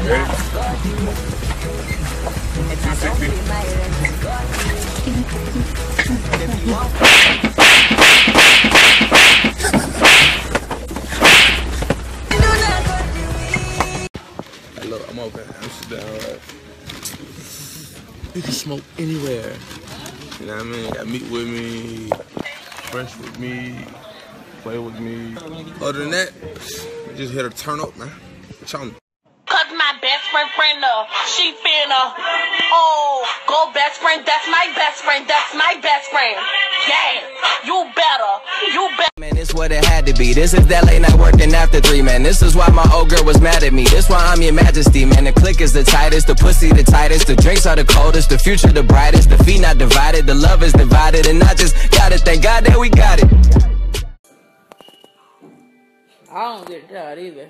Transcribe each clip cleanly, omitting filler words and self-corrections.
Hey, look, I'm okay. I'm sit down, right? You can smoke anywhere. You know what I mean? Got meat with me, fresh with me, play with me. Other than that, just here to turn up, man. Tell me. Cause my best friend, she finna, go best friend, that's my best friend, Yeah, you better. Man, this what it had to be. This is that late night working after 3, man. This is why my old girl was mad at me. This why I'm your majesty, man. The click is the tightest, the pussy the tightest, the drinks are the coldest, the future the brightest, the feet not divided, the love is divided, and I just gotta thank God that we got it. I don't get that either.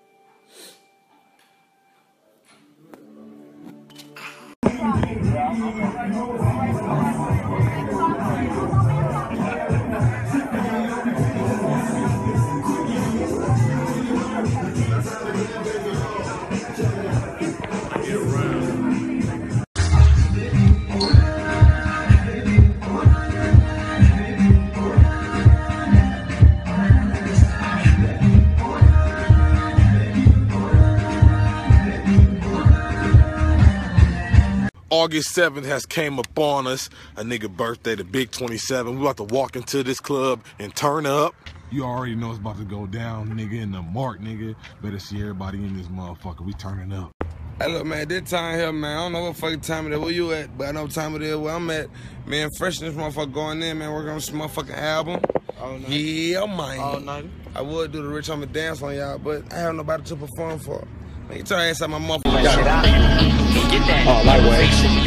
August 7th has came upon us, a nigga birthday, the big 27. We about to walk into this club and turn up. You already know it's about to go down, nigga, in the mark, nigga. Better see everybody in this motherfucker. We turning up. Hey, look, man, this time here, man, I don't know what fucking time it is. Where you at? But I know what time it is where I'm at. Man, fresh in this motherfucker going in, man, working on this motherfucking album. All night. Yeah, man. All night. I would do the Rich Homie dance on y'all, but I have nobody to perform for. Man, get your ass out my motherfucker. Get that. Oh, lightweight.